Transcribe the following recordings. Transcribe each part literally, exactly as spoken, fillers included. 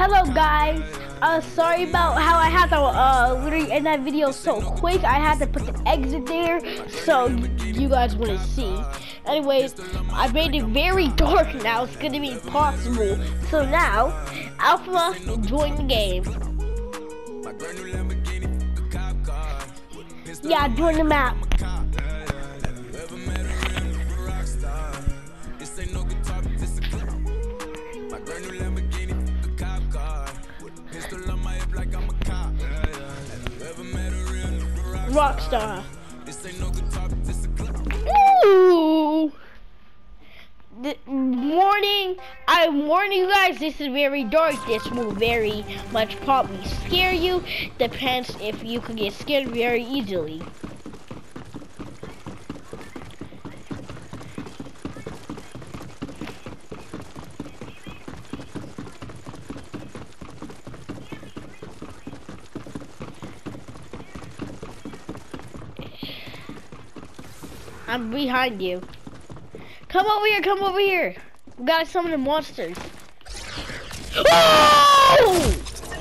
Hello guys, uh, sorry about how I had to uh, literally end that video so quick. I had to put the exit there so you guys wouldn't see. Anyways, I made it very dark now. It's gonna be impossible. So now, Alpha, join the game. Yeah, join the map. Rockstar. Ooh. The warning, I'm warning you guys, this is very dark. This will very much probably scare you. Depends if you can get scared very easily. I'm behind you. Come over here, come over here. We gotta summon the monsters. Oh!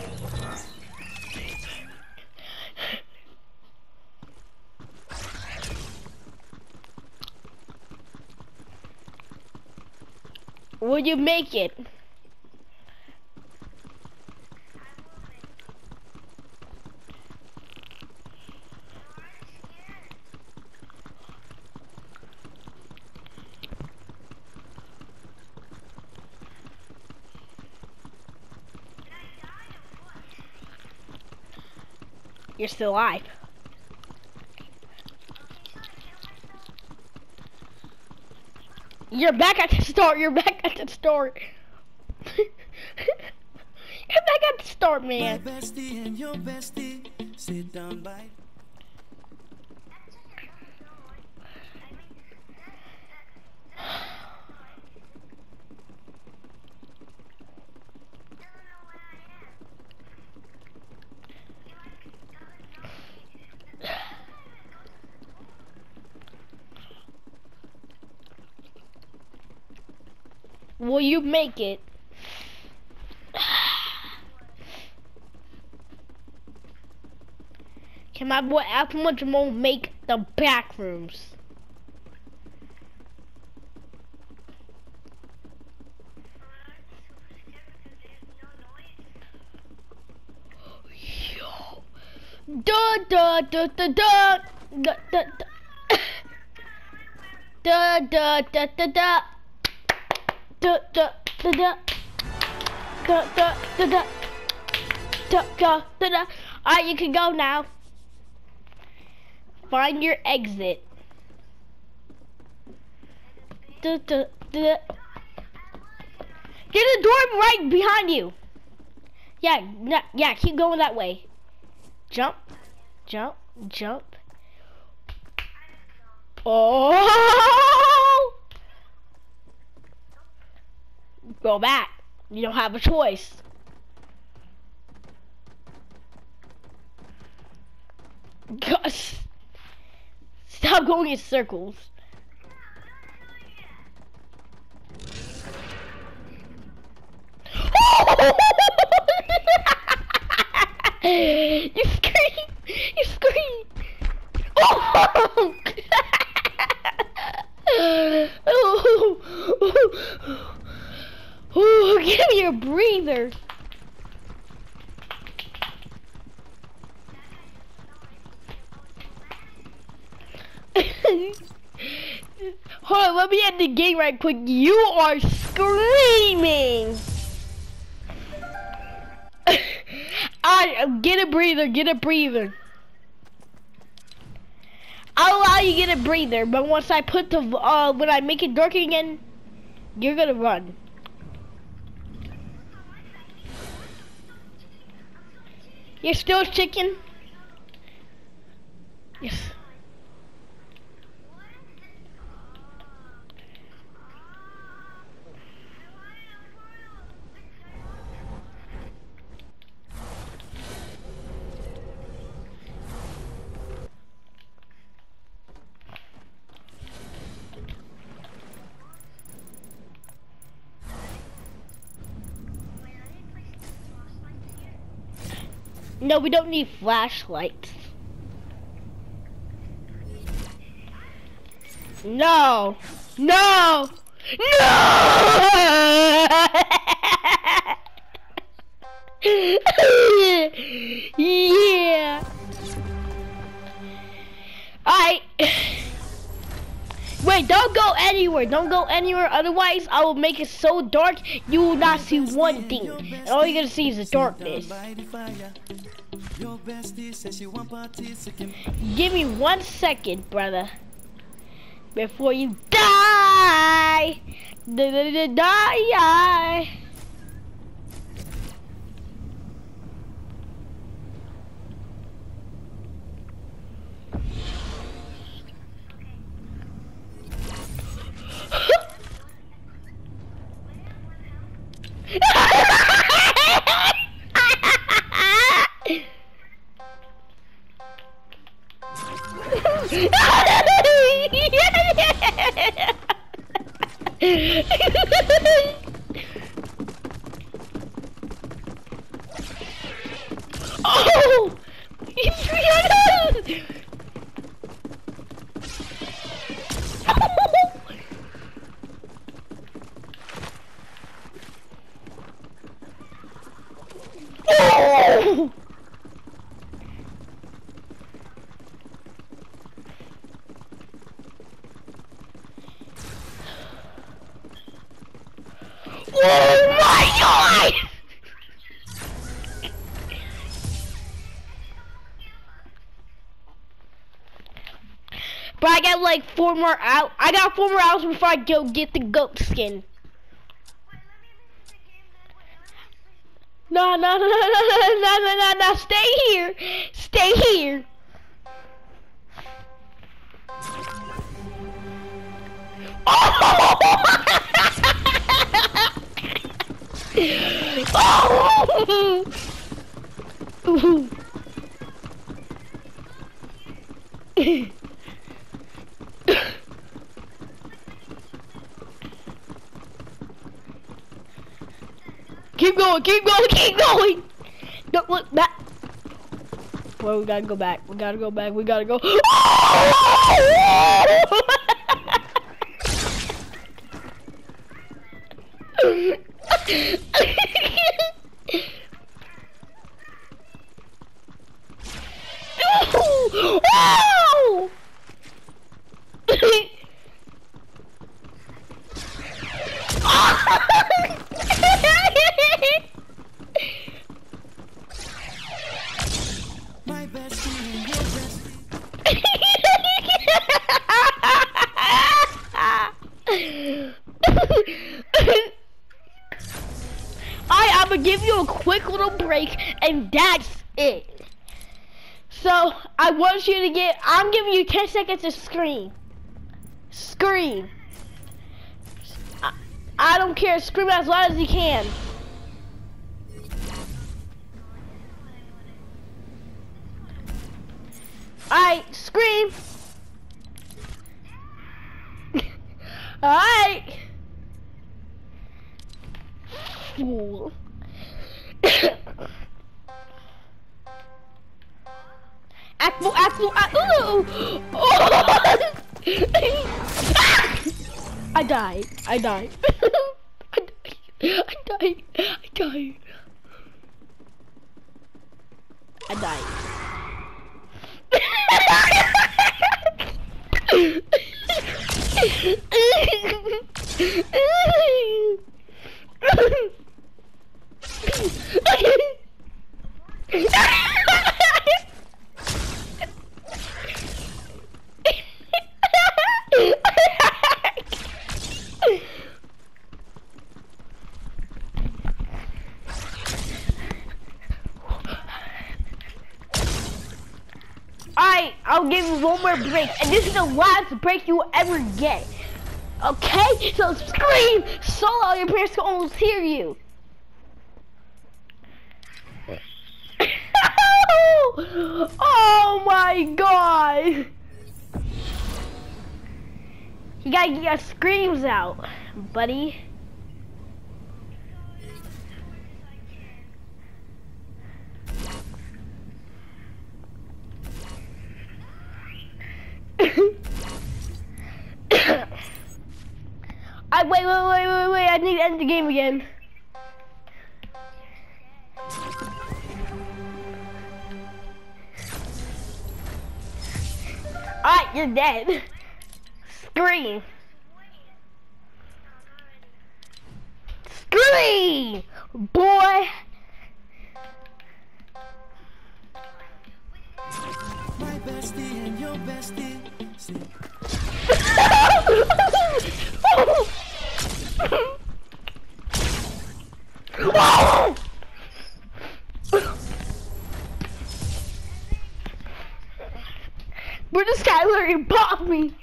Will you make it? You're still alive. You're back at the start. You're back at the start. You're back at the start, man. My bestie and your bestie sit down by. Will you make it? Can my boy Apple Jamal make the back rooms? Yo. Da da da da da da da da da da da da. Da da da da da da da da da da da da. Alright, you can go now. Find your exit. Da da da. Get a door right behind you. Yeah, yeah, keep going that way. Jump, jump, jump. Oh! Go back. You don't have a choice. Gosh. Stop going in circles. You scream. You scream. Oh! Oh! Ooh, give me your breather. Hold on, let me end the game right quick. You are screaming. I get a breather, get a breather. I'll allow you to get a breather, but once I put the uh when I make it dark again, you're gonna run. You're still chicken? Yes. No, we don't need flashlights. No. No. No. Yeah. Alright. Wait, don't go anywhere. Don't go anywhere. Otherwise, I will make it so dark you will not see one thing. And all you're gonna see is the darkness. Give me one second, brother. Before you die. Die. Oh! Oh! Oh my God! But I got like four more out. I got four more hours before I go get the goat skin. No, no, no, no, no, no, no, no, no, stay here. Stay here. Oh! Oh! Ooh. Keep going, keep going, keep going! Don't look back. Well, we gotta go back. We gotta go back. We gotta go. Oh! My best friend, your best. I, I'm gonna give you a quick little break, and that's it. So I want you to get. I'm giving you ten seconds to scream. Scream. I, I don't care. Scream as loud as you can. Alright, scream. Alright. Fool. Act fool, act fool, act, ooh. Oh. I died. I died. I died. I died. I died. I died. Alright, I'll give you one more break, and this is the last break you will ever get. Okay? So scream so loud your parents can almost hear you. Oh my God! You gotta get your screams out, buddy. wait, wait, I need to end the game again. Alright, you're dead. Scream. Scream! Boy! My bestie and your bestie. See. Where does Skylar and pop me?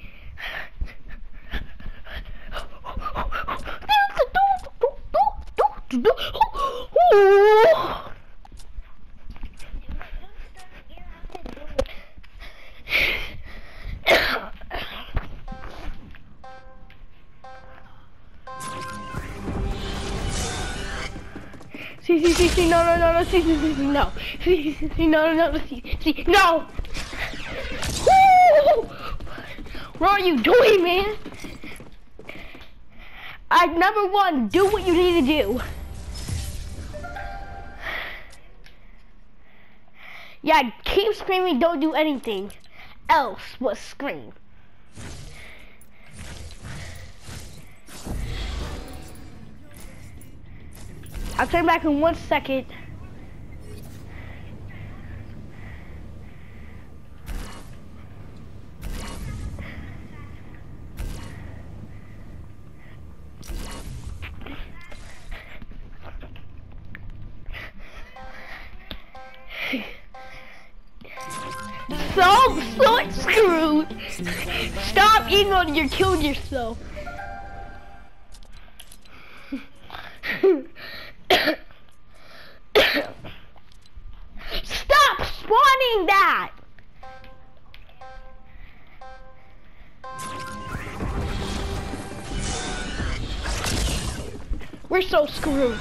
See, see, see, see, no, no, no, no, see, see, see, see, no. See, see, see, no, no, no, see, see, no. Woo! What are you doing, man? I, number one, do what you need to do. Yeah, keep screaming, don't do anything else but scream. I'll turn back in one second. So, so screwed. Stop eating on you're killing yourself. Stop spawning that. We're so screwed.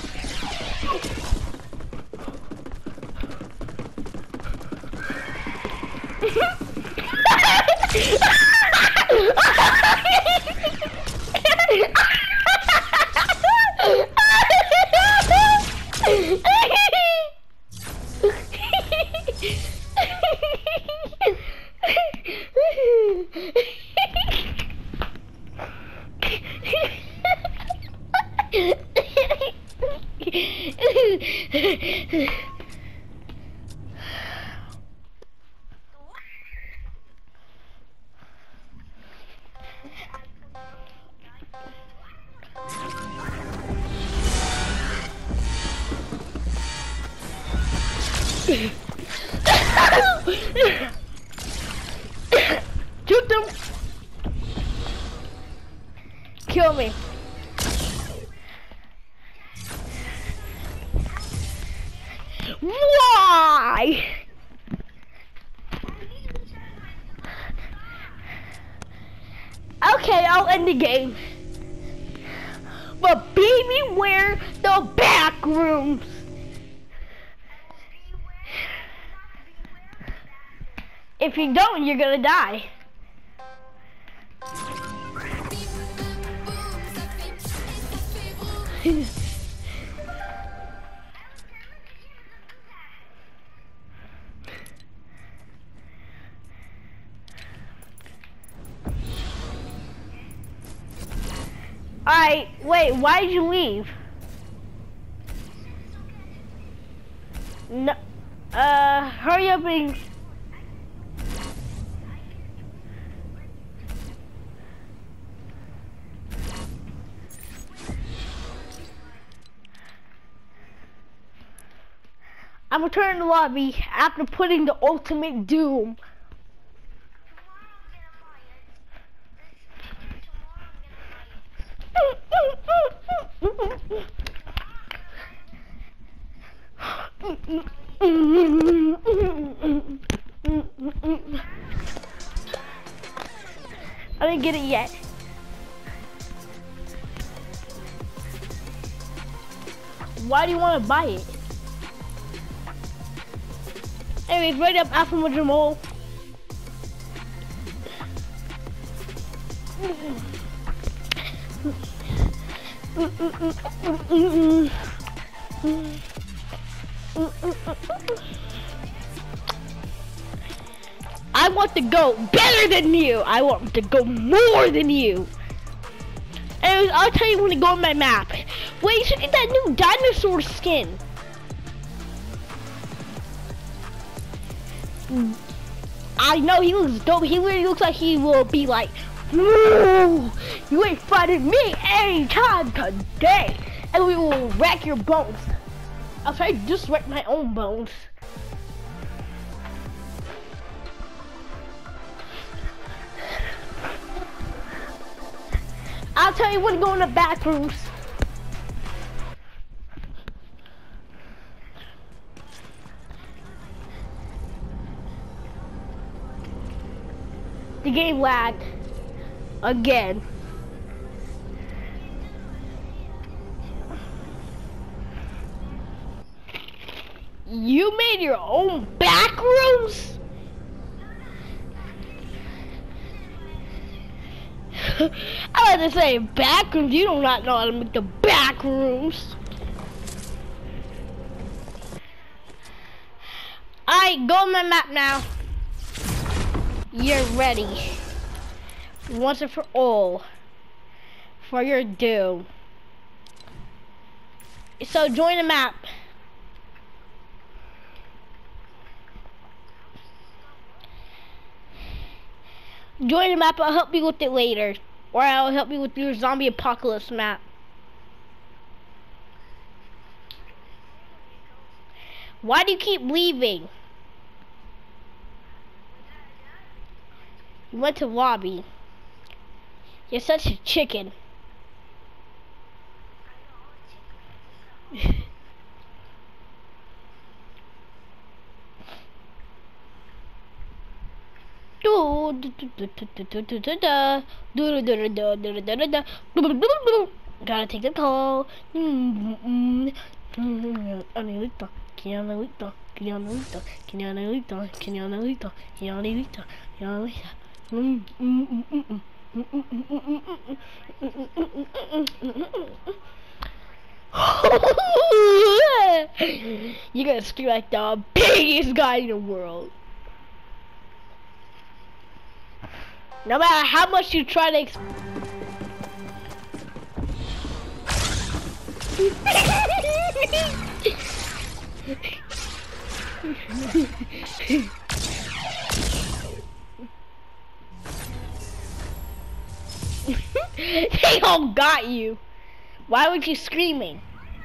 Shoot them! Kill me. Why? Okay, I'll end the game. But be beware the back rooms. If you don't, you're gonna die. Alright, wait, why did you leave? No, uh, hurry up and... I'm returning to the lobby after putting the ultimate doom. I didn't get it yet. Why do you want to buy it? Anyways, right up Alpha Jamal. I want to go better than you. I want to go more than you. And I'll tell you when to go on my map. Wait, you should get that new dinosaur skin. I know he looks dope. He really looks like he will be like, "Woo, you ain't fighting me anytime today," and we will wreck your bones. I'll try to just wreck my own bones. I'll tell you when to go in the bathrooms. The game lagged again. You made your own back rooms? I like to say back rooms. You do not know how to make the back rooms. Alright, go on my map now. You're ready. Once and for all. For your doom. So join the map. Join the map, I'll help you with it later. Or I'll help you with your zombie apocalypse map. Why do you keep leaving? You went to lobby. You're such a chicken. Gotta take the call. Anelita, Kianelita, Kianelita, Kianelita, Kianelita, Kianelita, Kianelita. You're gonna scream like the biggest guy in the world. No matter how much you try to exp- They all got you. Why were you screaming?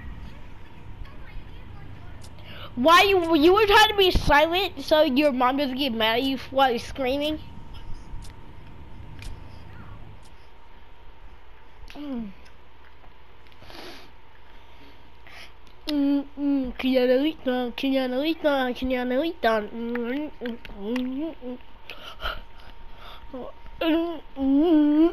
Why you you were trying to be silent so your mom doesn't get mad at you while you're screaming? Mm. Mm mm. Kianelita, Kianelita, Kianelita. Mm mm mm.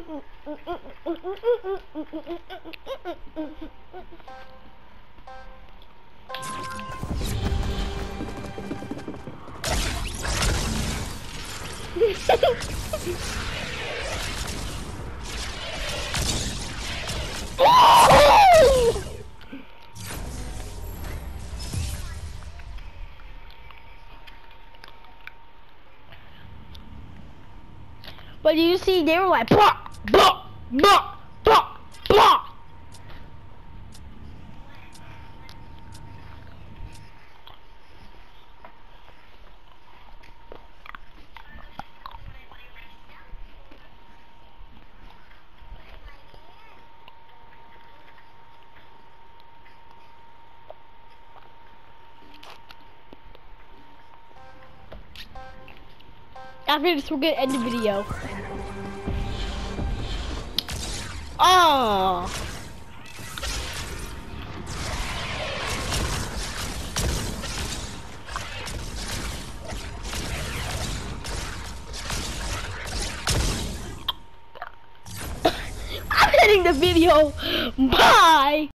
But you see, they were like, blah, blah, blah, blah, blah. After this, we're gonna end the video. Oh. I'm ending the video. Bye.